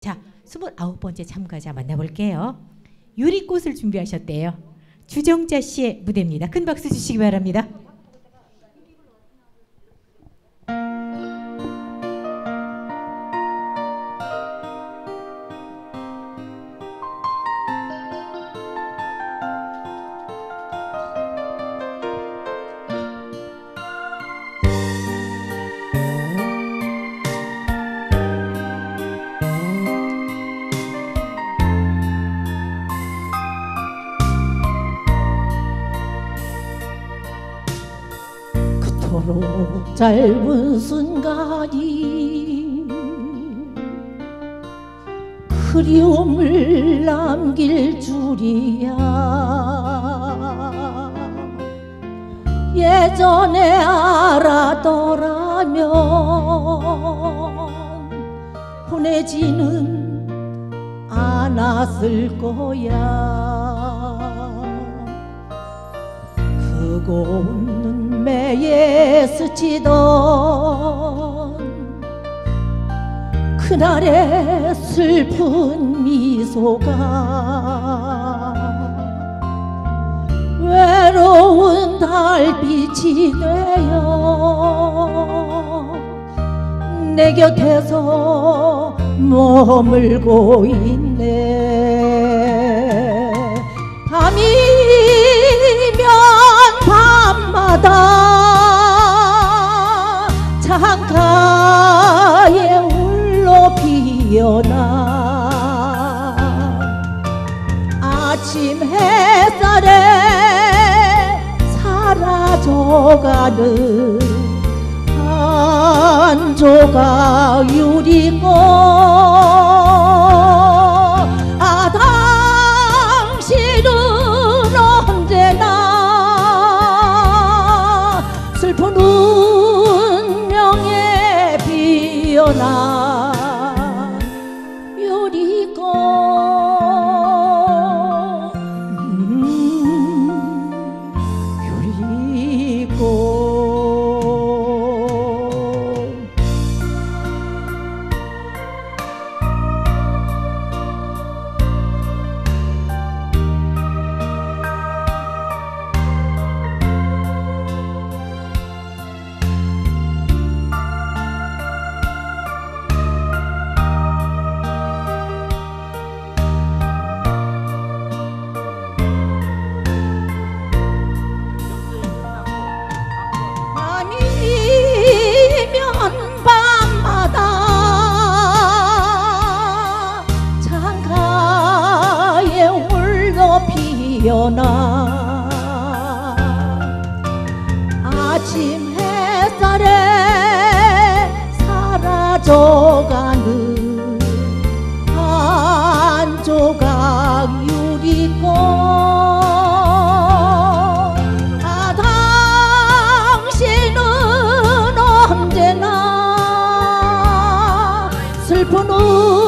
자, 29번째 참가자 만나볼게요. 유리꽃을 준비하셨대요. 주정자 씨의 무대입니다. 큰 박수 주시기 바랍니다. 그토록 짧은 순간이 그리움을 남길 줄이야. 예전에 알았더라면 보내지는 않았을 거야. 그 고운 눈매에 스치던 그날의 슬픈 미소가 외로운 달빛이 되어 내 곁에서 머물고 있네. 밤이면 밤마다 창가에 홀로 피어나 아침 햇살에 사라져가는 한 조각 유리꽃. 아, 당신은 언제나 슬픈 운명에 피어난 유리꽃. 유리꽃. 밤마다 창가에 홀로 피어나 아침 햇살에 사라져가는 한 조각 유리꽃. 언제나 슬픈